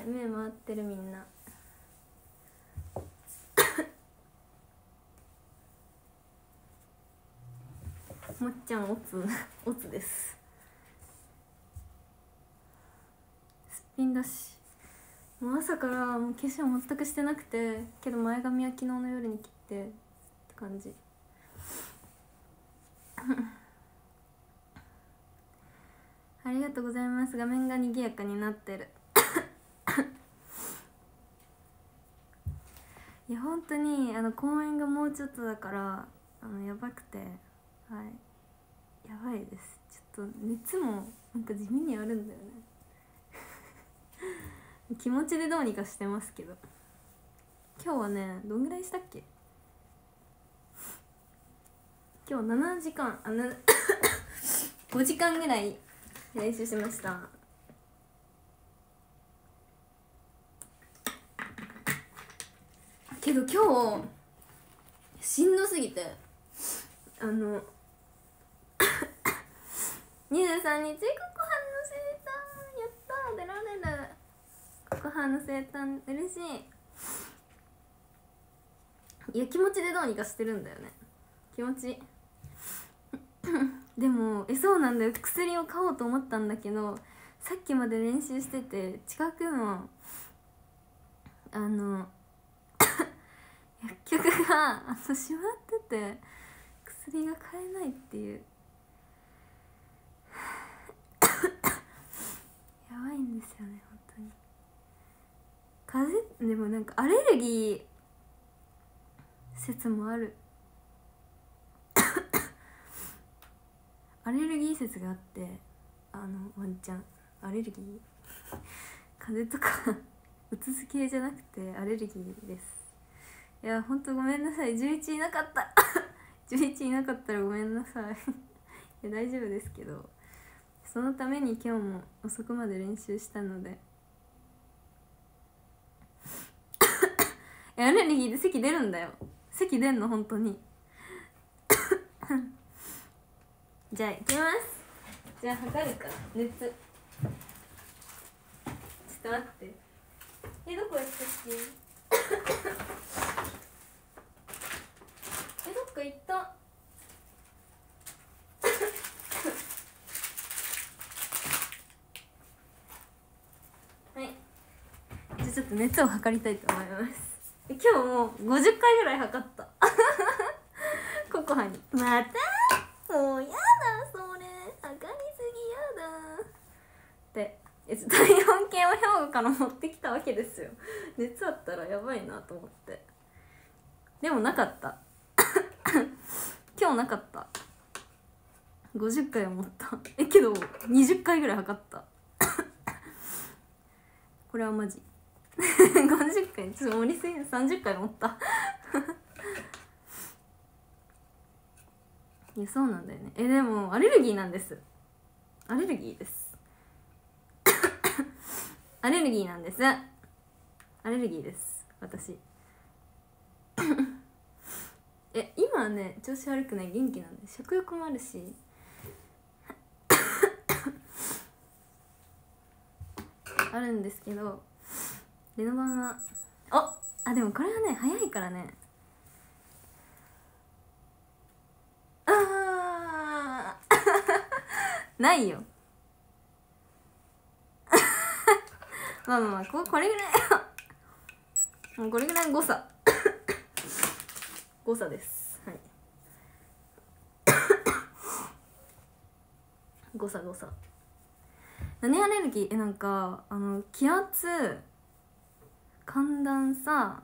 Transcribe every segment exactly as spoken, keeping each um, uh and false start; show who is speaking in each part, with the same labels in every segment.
Speaker 1: 目回ってるみんなもっちゃんオツオツです。すっぴんだし、もう朝からもう化粧全くしてなくて、けど前髪は昨日の夜に切ってって感じありがとうございます。画面が賑やかになってるいや本当にあの公演がもうちょっとだからあのやばくて、はいやばいです。ちょっと熱もなんか地味にあるんだよね気持ちでどうにかしてますけど、今日はねどんぐらいしたっけ。今日ななじかんあなごじかんぐらい練習しました。けど今日しんどすぎてあのにじゅうさんにちココハンの生誕、やったー、出られる。ココハンの生誕嬉しい。いや気持ちでどうにかしてるんだよね、気持ちでもえそうなんだよ、薬を買おうと思ったんだけど、さっきまで練習してて近くのあの薬局があの閉まってて薬が買えないっていうやばいんですよね本当に。風邪でもなんかアレルギー説もあるアレルギー説があって、あのワンちゃんアレルギー風邪とかうつす系じゃなくてアレルギーです。いやほんとごめんなさい、じゅういちいなかったじゅういちいなかったらごめんなさいいや大丈夫ですけど、そのために今日も遅くまで練習したのでアレルギーで咳出るんだよ、咳出んの本当にじゃあ行きます。じゃあ測るか熱、ちょっと待って、えどこやったっけえどっか行ったはい、じゃあちょっと熱を測りたいと思います。今日もうごじゅっかいぐらい測ったココハにまたもうやだそれ測りすぎやだってえ体温計を兵庫から持ってきたわけですよ。熱あったらやばいなと思って、でもなかった今日なかった。ごじゅっかいは持ったえけどにじゅっかいぐらい測ったこれはマジごじゅっかいちょっと盛りすぎる、さんじゅっかい持ったいやそうなんだよね。えでもアレルギーなんです、アレルギーですアレルギーなんです、アレルギーです私え今はね調子悪くない元気なんで、食欲もあるしあるんですけど、レノバンはああでもこれはね早いからね、あないよまあまあまあ こ, これぐらいもうこれぐらい誤差誤差です、はい誤差誤差。何アレルギーえなんかあの気圧、寒暖差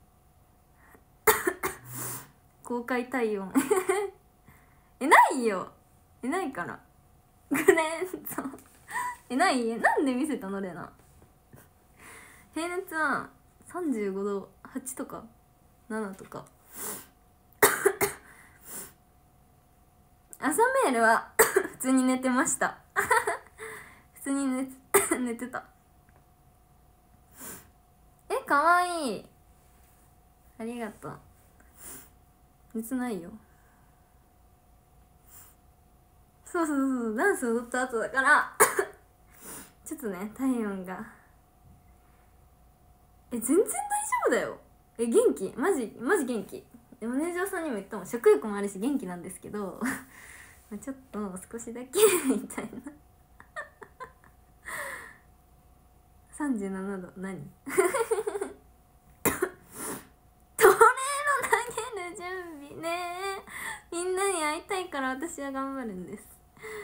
Speaker 1: 高海体温えないよ、えないからグレーンとえないえなんで見せたのレナ。平熱はさんじゅうごどはちとかななとか朝メールは普通に寝てました普通に寝寝てた。えかわいい、ありがとう。熱ないよ。そうそうそう、ダンス踊った後だからちょっとね体温がえ全然大丈夫だよ。え元気、マジマジ元気。マネージャーさんにも言ったもん、食欲もあるし元気なんですけどちょっと少しだけみたいなさんじゅうななど何トレーの投げる準備ね。みんなに会いたいから私は頑張るんです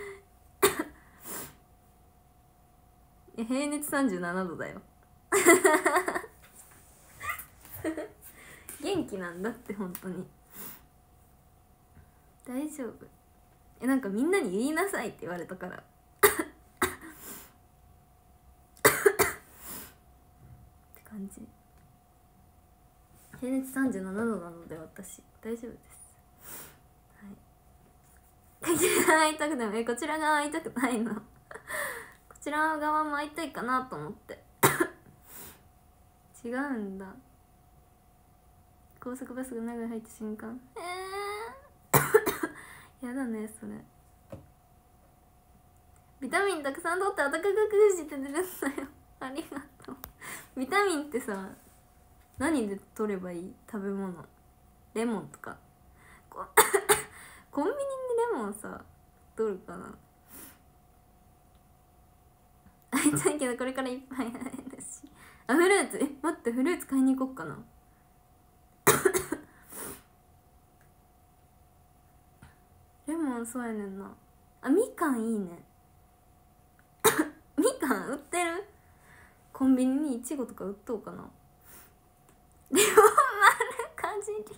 Speaker 1: 平熱さんじゅうななどだよ元気なんだって本当に大丈夫。えなんかみんなに言いなさいって言われたからって感じ。平熱さんじゅうななどなので私大丈夫です。はい会いたくない。えこちら側会いたくないのこちら側も会いたいかなと思って違うんだ。高速バスが中に入った瞬間えーやだねそれ。ビタミンたくさん取って暖かくして寝るんだよありがとう。ビタミンってさ何で取ればいい？食べ物レモンとかココンビニにレモンさ取るかな。会いたいけどこれからいっぱい会えるし。あフルーツえ待ってフルーツ買いに行こっかなレモンそうやねんなあ。みかんいいねみかん売ってる？コンビニにいちごとか売っとうかなレモン丸かじり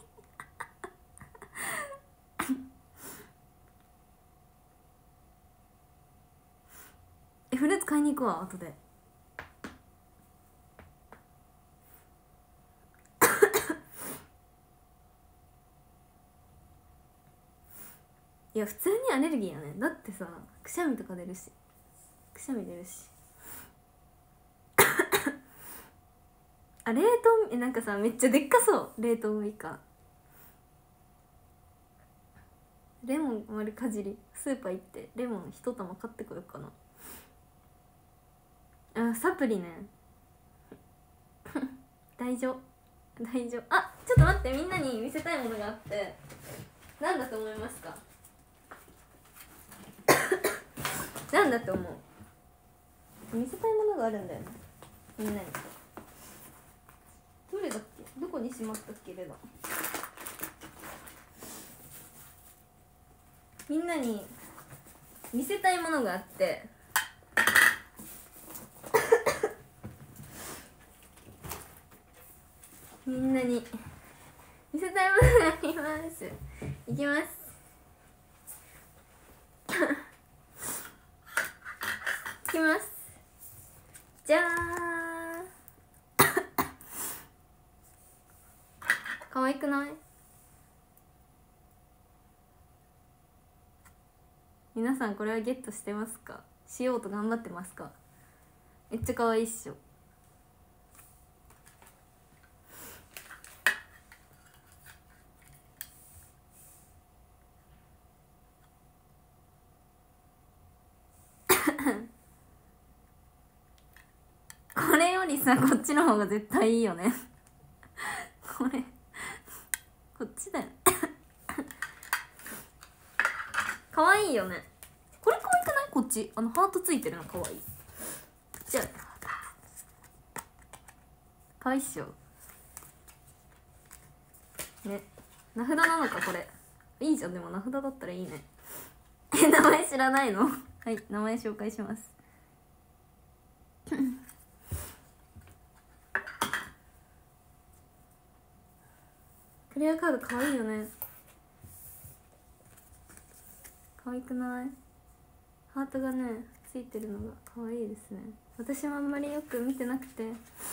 Speaker 1: えフルーツ買いに行くわ後でいや普通にアレルギーやね。だってさくしゃみとか出るしくしゃみ出るしあ冷凍えなんかさめっちゃでっかそう冷凍みかん。レモン丸かじりスーパー行ってレモン一玉買ってこようかな。あサプリね大丈夫大丈夫。あちょっと待ってみんなに見せたいものがあって何だと思いますかなんだと思う？見せたいものがあるんだよねみんなに。どれだっけどこにしまったっければみんなに見せたいものがあってみんなに見せたいものがあります。いきますいきます。じゃーん可愛くない？皆さんこれはゲットしてますか？しようと頑張ってますか？めっちゃ可愛いっしょ。これよりさこっちの方が絶対いいよねこれこっちだよ可愛いよね。これ可愛くない？こっちあのハートついてるの可愛い。じゃあ可愛いっしょね。名札なのかこれ。いいじゃんでも名札だったらいいねえ名前知らないのはい名前紹介しますクリアカード可愛いよね。可愛くない？ハートがねついてるのが可愛いですね。私もあんまりよく見てなくて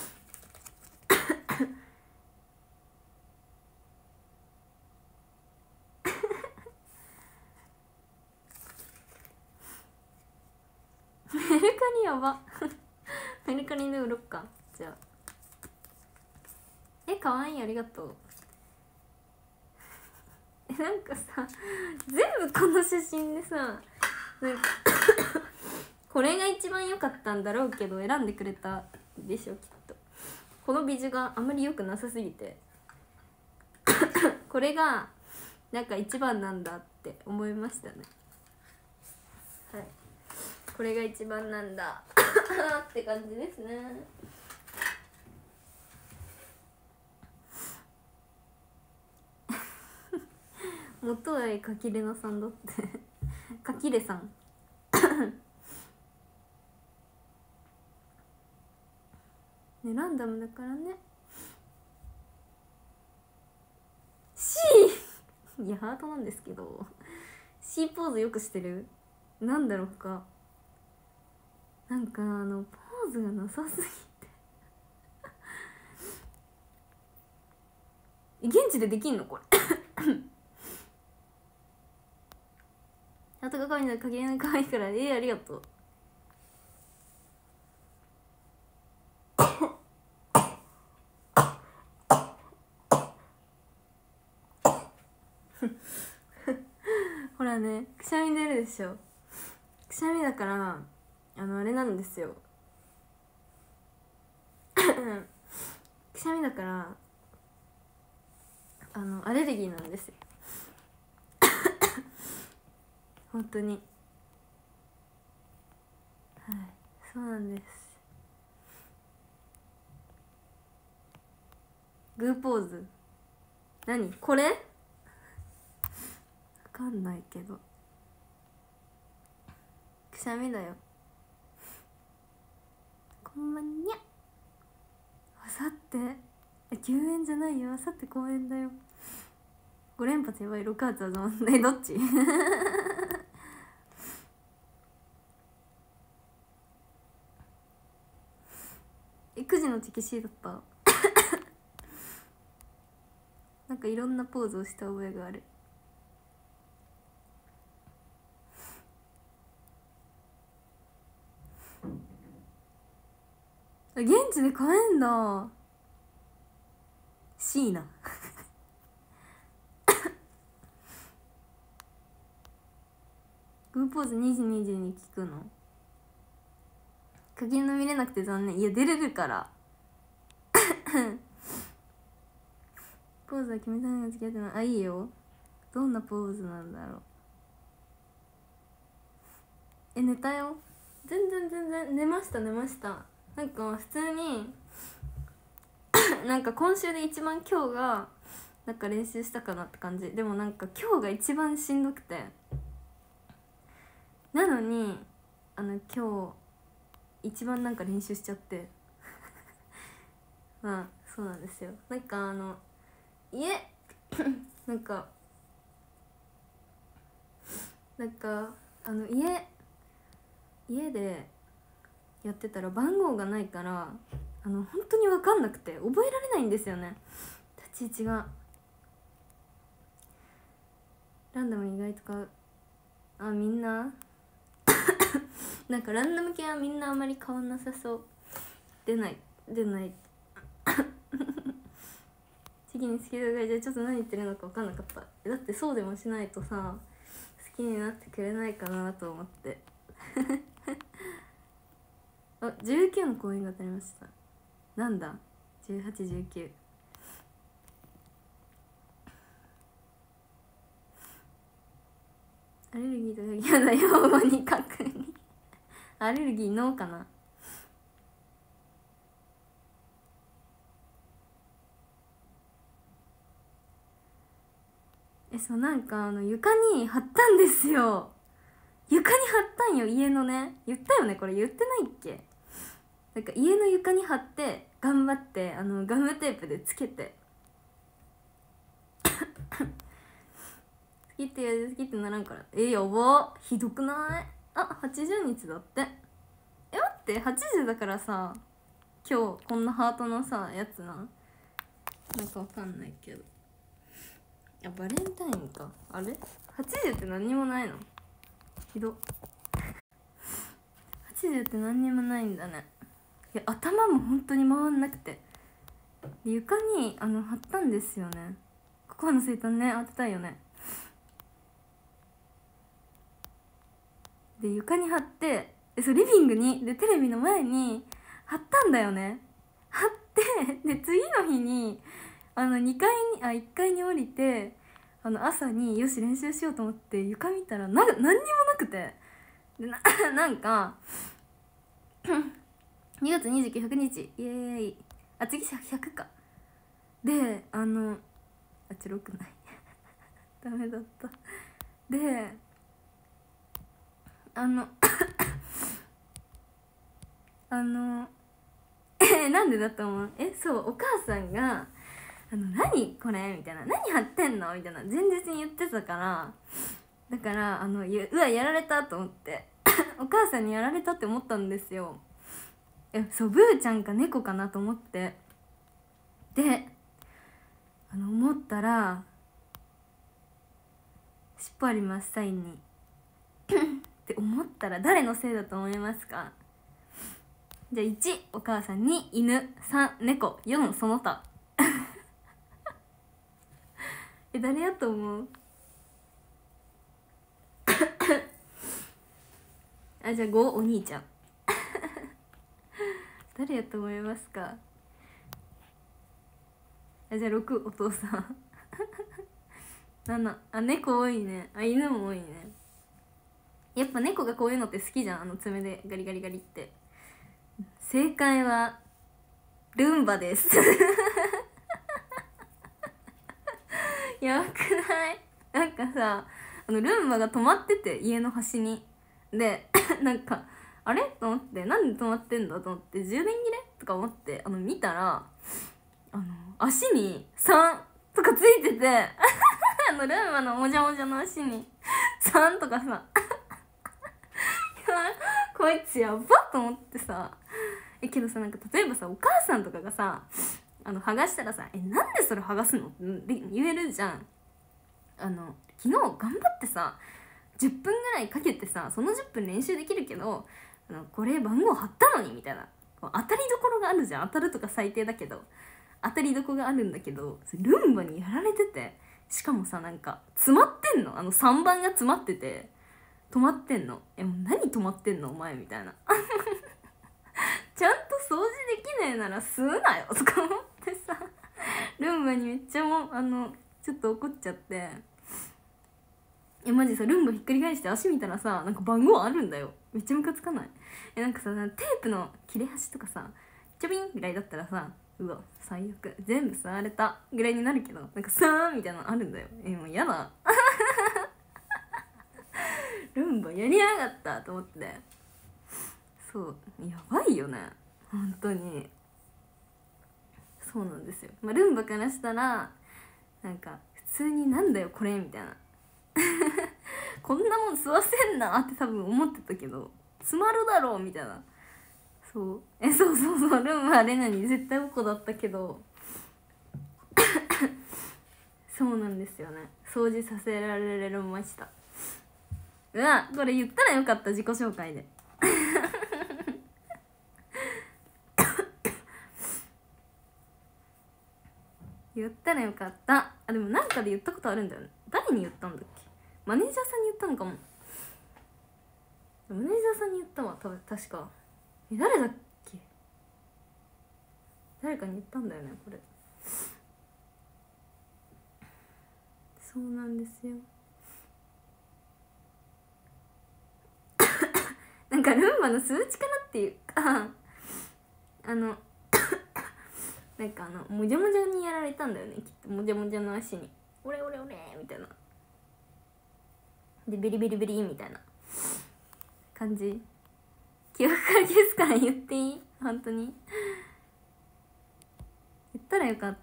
Speaker 1: メルカリやばメルカリで売ろっか。じゃあえ可愛いありがとうえなんかさ全部この写真でさなんかこれが一番良かったんだろうけど選んでくれたでしょきっと。 このビジュがあんまり良くなさすぎてこれがなんか一番なんだって思いましたね。はい、これが一番なんだって感じですね。元愛かきれなさんだってかきれさんね、ランダムだからね。 C いやハートなんですけど C ポーズよくしてる。なんだろうか、なんかあのポーズがなさすぎて現地でできんのこれハートが可愛いのでかけない可愛いからえー、ありがとうほらね、くしゃみ出るでしょ。くしゃみだからあのあれなんですよくしゃみだからあのアレルギーなんですよ本当に。はい、そうなんです。グーポーズ何これわかんないけどくしゃみだよ。こんばんにゃ。あさって休園じゃないよ、あさって公園だよ。ご連発やばい、ろく発はどんえどっちえくじのチキシーだったなんかいろんなポーズをした覚えがある。現地で買えんだ。シーナグーポーズにじにじに聞くの。鍵の見れなくて残念。いや出れるからポーズは決めたのが付き合ってない。あ、いいよ。どんなポーズなんだろう。え、寝たよ。全然全然寝ました寝ました。なんか普通になんか今週で一番今日がなんか練習したかなって感じ。でもなんか今日が一番しんどくて、なのにあの今日一番なんか練習しちゃってまあそうなんですよ。なんかあの家なんかなんかあの家家でやってたら番号がないからあの本当に分かんなくて覚えられないんですよね、立ち位置が。ランダム意外とかあみんななんかランダム系はみんなあまり変わんなさそう。出ない出ない次に好きだからじゃあちょっと何言ってるのか分かんなかった。だってそうでもしないとさ好きになってくれないかなと思ってあ、じゅうきゅうの公演が当たりました。なんだじゅうはち、じゅうきゅう。アレルギーとか嫌だよ用語に確認アレルギーノーかな。え、そうなんかあの床に貼ったんですよ。床に貼ったんよ、家のね。言ったよねこれ。言ってないっけ。なんか家の床に貼って頑張ってあのガムテープでつけて好きって言われて好きってならんから。えやばひどくない。あ、はちじゅうにちだって。え待ってはちじゅうだからさ今日こんなハートのさやつななんかわかんないけど、あバレンタインか。あれはちじゅうって何にもないの。ひどはちじゅうって何にもないんだね。いや頭も本当に回んなくて床にあの貼ったんですよね。ココアの生誕ね当てたいよね。で床に貼ってえそうリビングにでテレビの前に貼ったんだよね。貼っで次の日にあのにかいにあいっかいに降りて、あの朝によし練習しようと思って床見たらな何にもなくて、で な, なんかにがつにじゅうくにちひゃくにちイエーイ、あ次ひゃくかで、あのあちょろくないダメだった。であのあのえなんでだと思う？えそうお母さんがあの何これみたいな、何貼ってんのみたいな前日に言ってたから、だからあのうわやられたと思ってお母さんにやられたって思ったんですよ。えそうブーちゃんか猫かなと思って、であの思ったら尻尾ありますサインにって思ったら誰のせいだと思いますか？じゃあいちお母さん、に犬、さん猫、よんその他え誰やと思う？あじゃあごお兄ちゃん誰やと思いますか？あじゃあろくお父さんななあ猫多いね、あ犬も多いね。やっぱ猫がこういうのって好きじゃん、あの爪でガリガリガリって。正解はルンバですやばくない？なんかさあのルンバが止まってて家の端にでなんかあれと思って、なんで止まってんだと思って、充電切れとか思ってあの見たら、あの足にさんとかついててあのルンバのもじゃもじゃの足にさんとかさこいつやばと思ってさ。えけどさ、なんか例えばさお母さんとかがさあの剥がしたらさ「えなんでそれ剥がすの?」って言えるじゃん。あの昨日頑張ってさじゅっぷんぐらいかけてさそのじゅっぷん練習できるけど、あのこれ番号貼ったのにみたいな、当たりどころがあるじゃん。当たるとか最低だけど当たりどころがあるんだけど、ルンバにやられてて、しかもさなんか詰まってんの、あのさんばんが詰まってて止まってんの。えもう何止まってんのお前みたいなちゃんと掃除できねえなら吸うなよとか思ってさルンバにめっちゃもうあのちょっと怒っちゃって、えマジさルンバひっくり返して足見たらさなんか番号あるんだよ。めっちゃムカつかない？えなんかさテープの切れ端とかさちょびんぐらいだったらさうわ最悪全部触れたぐらいになるけど、なんかさーみたいなのあるんだよ。えもうやだルンバやりやがったと思って、そうやばいよね本当に。そうなんですよ、まあ、ルンバからしたらなんか普通になんだよこれみたいなこんなもん吸わせんなって多分思ってたけど、詰まるだろうみたいな。そうえそうそうそうルンバはレナに絶対おこだったけどそうなんですよね、掃除させられました。うわこれ言ったらよかった、自己紹介で言ったらよかった。あでもなんかで言ったことあるんだよね。誰に言ったんだっけ？マネージャーさんに言ったのかも。マネージャーさんに言ったわ多分確か。え誰だっけ？誰かに言ったんだよねこれ。そうなんですよなんかルンバの数値かなっていうかあのなんかあのもじゃもじゃにやられたんだよねきっと。もじゃもじゃの足にオレオレオレみたいなでベリベリベリみたいな感じ。記憶から消すから言っていい？本当に言ったらよかった。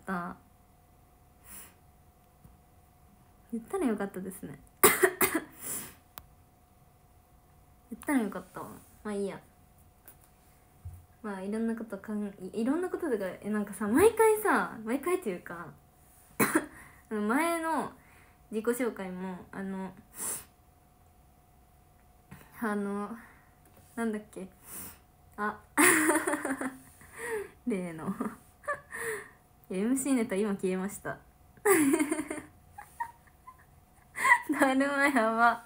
Speaker 1: 言ったらよかったですね言ったらよかったわ。まあいいや。まあいろんなことかん い, いろんなこととかえなんかさ毎回さ毎回っていうかあの前の自己紹介もあのあのなんだっけあ例のエムシー ネタ今消えましただるまやば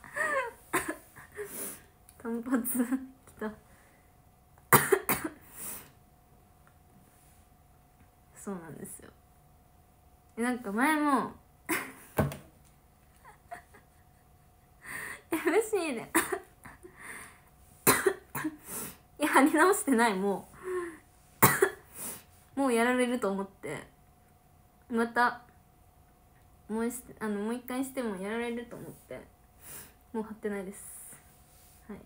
Speaker 1: 単発きたそうなんですよ。なんか前もエムシー でいや貼り直してない。もうもうやられると思ってまたもう一あのもう一回してもやられると思ってもう貼ってないです。はい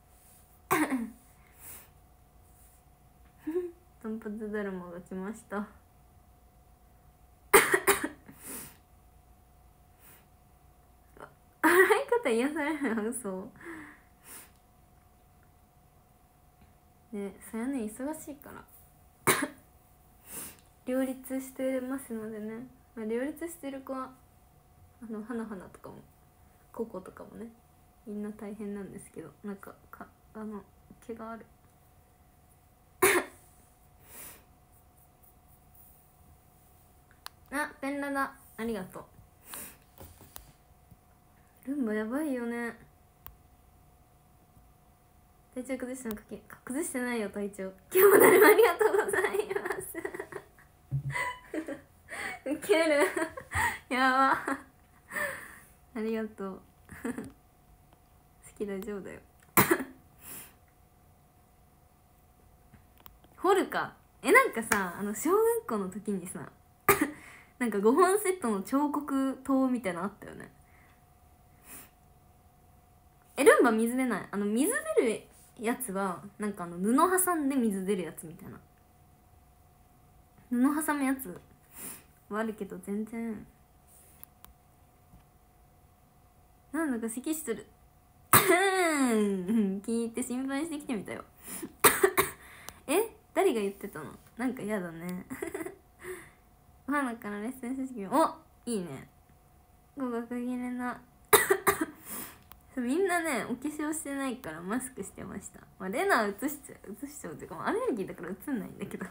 Speaker 1: 単発だるまが来ました洗い方癒されるの嘘ね、そやね忙しいから両立してますのでね、まあ、両立してる子はあの花々とかもココとかもねみんな大変なんですけど、なんかかあの毛があるあ、ペンラだ、ありがとう。ルンバやばいよね。体調崩したのかけ崩してないよ体調。今日も誰もありがとうございますウケるやばありがとう好き大丈夫だよ掘るか。え、なんかさ、あの小学校の時にさなんかごほんセットの彫刻刀みたいなのあったよね。え、ルンバ水出ない。あの水出るやつはなんかあの布挟んで水出るやつみたいな、布挟むやつはあるけど全然なんだか咳してる聞いて心配してきてみたよえ、誰が言ってたの。なんか嫌だねお花からレッスン式おいいね。語学切れなみんなねお化粧してないからマスクしてました。まあレナは映しちゃう映しちゃうっていうかアレルギーだから映んないんだけど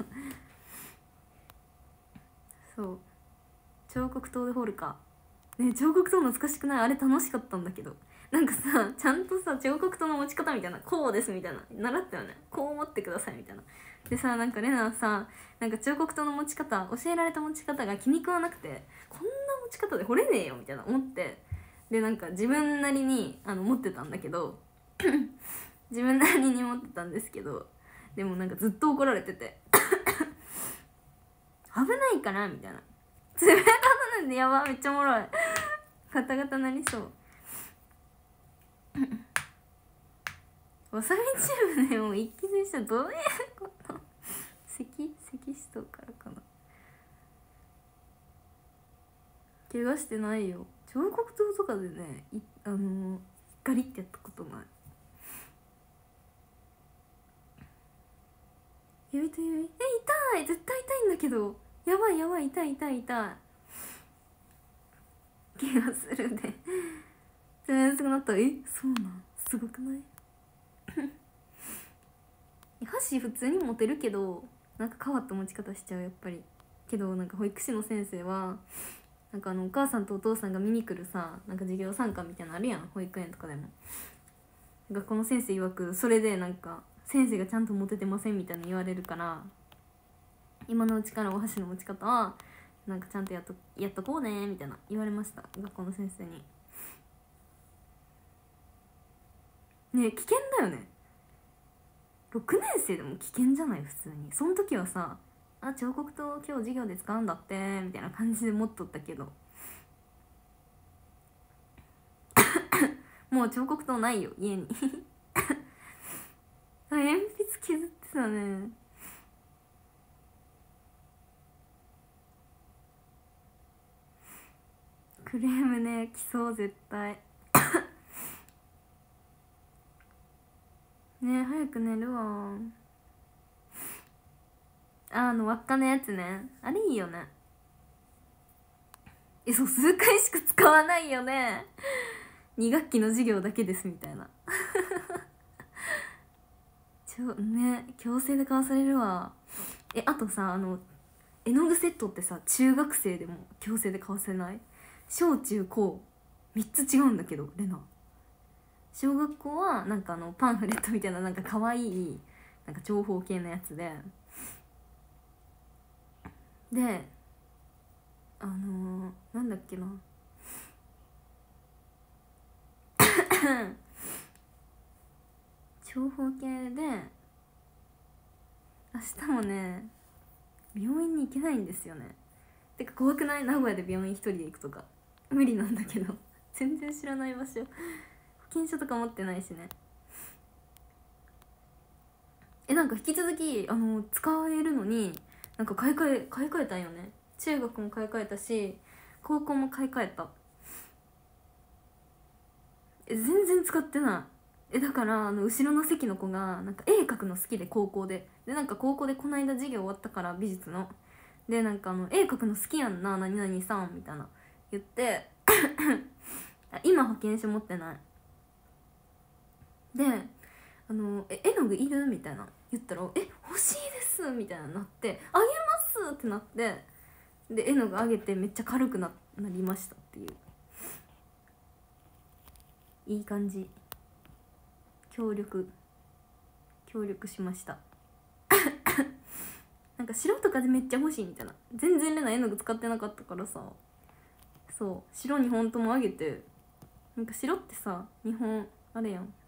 Speaker 1: そう彫刻刀で彫るかね。彫刻刀懐かしくない。あれ楽しかったんだけど、なんかさちゃんとさ彫刻刀の持ち方みたいな、こうですみたいな習ったよね。こう持ってくださいみたいな。でさ、なんかレナはさなんか彫刻刀の持ち方教えられた持ち方が気に食わなくて、こんな持ち方で彫れねえよみたいな思って、でなんか自分なりにあの持ってたんだけど自分なりに持ってたんですけど、でもなんかずっと怒られてて危ないかなみたいな、冷たさなんでやばめっちゃおもろいガタガタなりそうわさびチューブでもう一気にしたらどういうこと咳咳しとうからかな。怪我してないよ。彫刻刀とかでねいあのー、ガリってやったことない。指と指、え痛い、絶対痛いんだけど、やばいやばい、痛い痛い痛い気がするで全然すくなった。え、そうなん、すごくない箸普通に持てるけどなんか変わった持ち方しちゃうやっぱり。けどなんか保育士の先生はなんかあのお母さんとお父さんが見に来るさ、なんか授業参観みたいなのあるやん保育園とかでも。学校の先生曰くそれでなんか先生がちゃんと持ててませんみたいな言われるから、今のうちからお箸の持ち方はなんかちゃんとやっとやっとこうねみたいな言われました、学校の先生に。ねえ危険だよね。ろくねん生でも危険じゃない。普通にその時はさ、あ彫刻刀今日授業で使うんだってみたいな感じで持っとったけどもう彫刻刀ないよ家にあ鉛筆削ってたね。クレームね来そう絶対ねえ早く寝るわ。ああの輪っかのやつね、あれいいよね。え、そう数回しか使わないよねに学期の授業だけですみたいなちょね強制で買わされるわ。え、あとさあの絵の具セットってさ中学生でも強制で買わせない？小中高みっつ違うんだけどレナ。小学校はなんかあのパンフレットみたいななんか可愛いなんか長方形のやつで、 であのー、なんだっけな長方形で明日もね病院に行けないんですよね。てか怖くない？名古屋で病院一人で行くとか無理なんだけど全然知らない場所、保険証とか持ってないしね。えなんか引き続きあの使えるのになんか買い替え買い替えたんよね。中学も買い替えたし高校も買い替えた。え全然使ってない。えだからあの後ろの席の子がなんか絵描くの好きで高校ででなんか高校でこの間授業終わったから美術のでなんかあの絵描くの好きやんな何々さんみたいな言って今保険証持ってないであのえ絵の具いるみたいな言ったらえ欲しいですみたいななってあげますってなってで絵の具あげてめっちゃ軽くななりましたっていういい感じ。協力協力しましたなんか白とかでめっちゃ欲しいみたいな全然レナ絵の具使ってなかったからさそう白にほんともあげてなんか白ってさ日本あれやん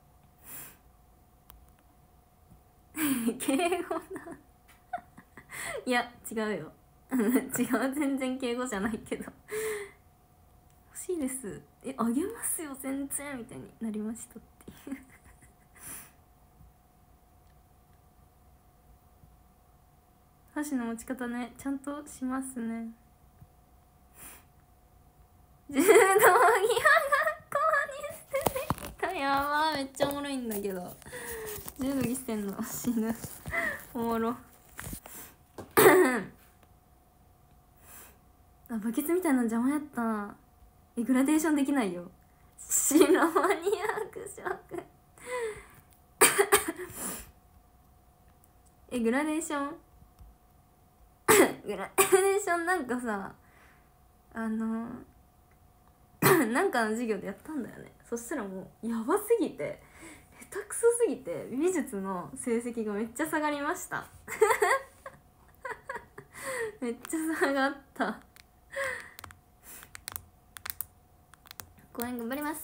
Speaker 1: 敬語だいや違うよ違う全然敬語じゃないけど欲しいですえあげますよ全然みたいになりましたっていう箸の持ち方ねちゃんとしますね。柔道着を学校に捨ててきたやばめっちゃおもろいんだけど柔道着捨てんの死ぬおもろあバケツみたいなの邪魔やった。えグラデーションできないよ白マニアックショックえグラデーショングラデーションなんかさあのなんかの授業でやったんだよね。そしたらもうやばすぎて下手くそすぎて美術の成績がめっちゃ下がりましためっちゃ下がった公演頑張ります。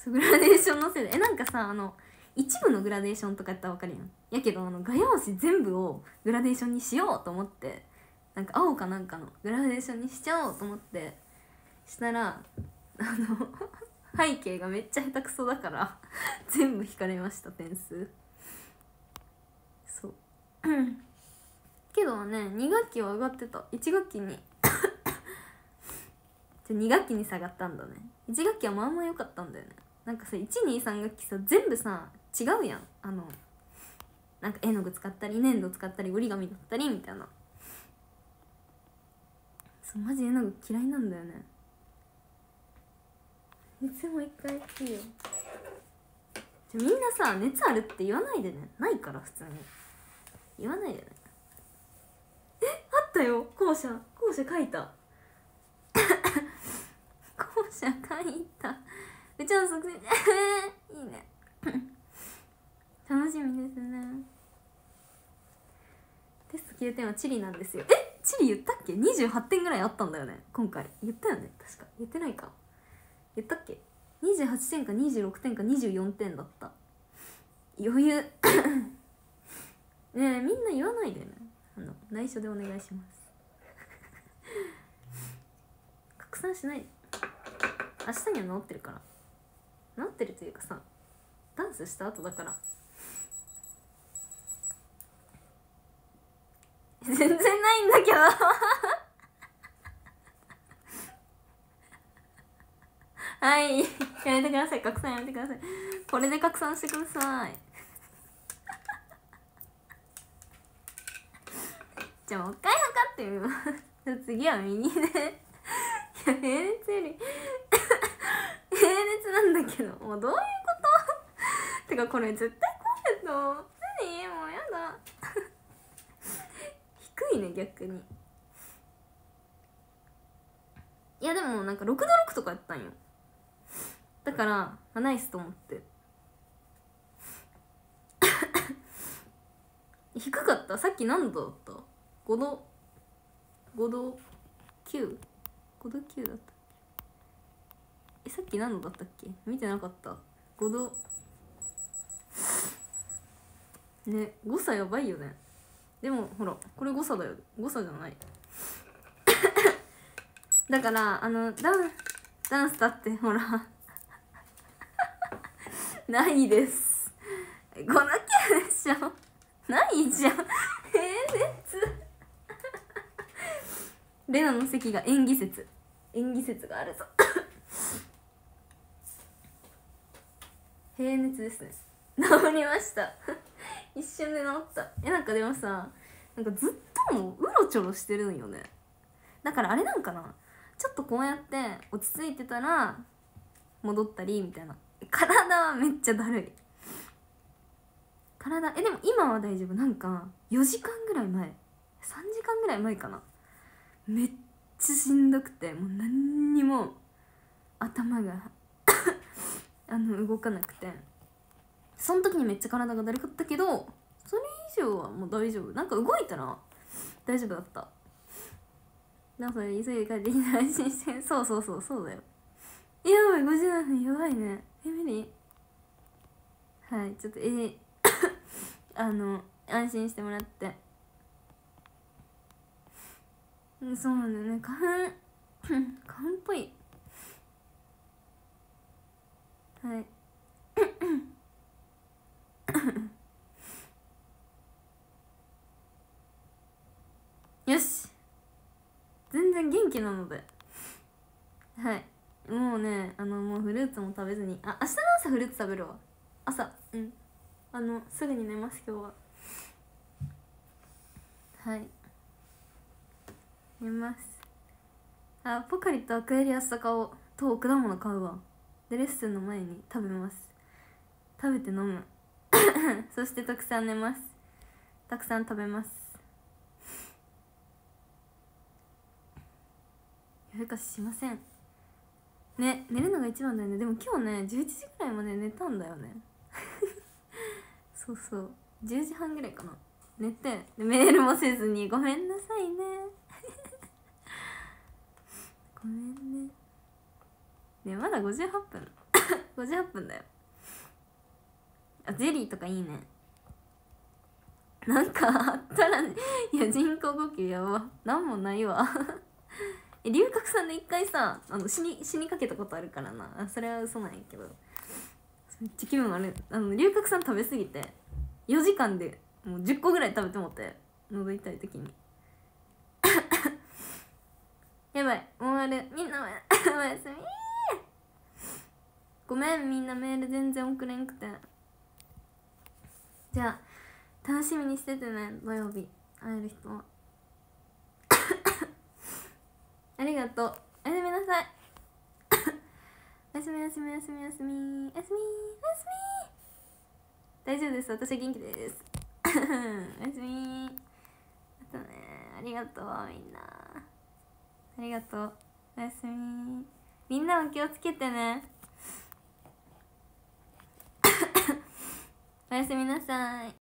Speaker 1: グラデーションのせいでえなんかさあの一部のグラデーションとかやったら分かるやんやけどあの画用紙全部をグラデーションにしようと思ってなんか青かなんかのグラデーションにしちゃおうと思ってしたらあの背景がめっちゃ下手くそだから全部引かれました点数。そうけどねに学期は上がってた。いち学期にじゃに学期に下がったんだね。いち学期はまあまあ良かったんだよね。なんかさいちにさん学期さ全部さ違うやん。あのなんか絵の具使ったり粘土使ったり折り紙だったりみたいな。そうマジ絵の具嫌いなんだよね。熱もう一回いいよ。じゃみんなさ熱あるって言わないでね。ないから普通に言わないでね。えあったよ校舎校舎書いた校舎書いたうちの即戦いいね楽しみですね。テストきゅうてんは地理なんですよ。え地理言ったっけ？ にじゅうはってんぐらいあったんだよね今回。言ったよね確か。言ってないか。言ったっけ？ にじゅうはちてんかにじゅうろくてんかにじゅうよんてんだった。余裕ねえみんな言わないでね。あの内緒でお願いします拡散しないで。明日には治ってるから治ってるというかさダンスした後だから全然ないんだけどはいやめてください拡散やめてください。これで拡散してくださいじゃあもう一回測ってみます次は右でいや平熱より平熱なんだけどもうどういうことてかこれ絶対これと何もうやだ低いね逆に。いやでもなんかろくどろくとかやったんよ。だから、まあ、ナイスと思って低かった。さっき何度だった？ ご 度ごどきゅう？ ごどきゅうだった。え、さっき何度だったっけ？見てなかった。ごどね、誤差やばいよね。でもほらこれ誤差だよ。誤差じゃないだからあのダンダンスだってほらないです。ごなきゃでしょ。ないじゃん。平熱レナの席が演技説演技説があるぞ平熱ですね。治りました一瞬で治った。え、なんかでもさ、なんかずっともううろちょろしてるんよね。だからあれなんかな、ちょっとこうやって落ち着いてたら戻ったりみたいな。体はめっちゃだるい。体えでも今は大丈夫。なんかよじかんぐらい前、さんじかんぐらい前かな、めっちゃしんどくて、もう何にも頭があの動かなくて、その時にめっちゃ体がだるかったけど、それ以上はもう大丈夫。なんか動いたら大丈夫だった。なんかそれ急いで帰ってきて安心して。そうそうそうそうだよ。やばいごじゅうななふんやばいね。え無理。はい、ちょっとえー、あの安心してもらって。うん、そうなんだよね。花粉花粉っぽい。はいよし、全然元気なので。はい、もうね、あのもうフルーツも食べずに、あ、明日の朝フルーツ食べるわ。朝、うん、あのすぐに寝ます今日は。はい、寝ます。あ、ポカリとアクエリアスとかをと果物買うわ。でレッスンの前に食べます。食べて飲むそしてたくさん寝ます。たくさん食べます。夜更かししませんね。寝るのが一番だよね。でも今日ねじゅういちじぐらいまで寝たんだよねそうそう、じゅうじはんぐらいかな、寝て、でメールもせずにごめんなさいねごめんね。ね、まだごじゅうはっぷんごじゅうはっぷんだよ。あ、ゼリーとかいいね。なんかあったら、ね、いや人工呼吸やば、なんもないわえ、龍角散で一回さ、あの死に死にかけたことあるからな。あ、それは嘘なんやけど、めっちゃ気分悪い。あの龍角散食べ過ぎてよじかんでもうじゅっこぐらい食べてもって、喉痛い時にやばい、もう終わる。みんなおやすみごめん、みんなメール全然送れんくて。じゃあ楽しみにしててね、土曜日会える人はありがとう。おやすみなさいおやすみおやすみおやすみおやすみおやすみおやすみ。大丈夫です、私は元気ですおやすみ。あとね、ありがとうみんな、ありがとう。おやすみ。みんなも気をつけてねおやすみなさい。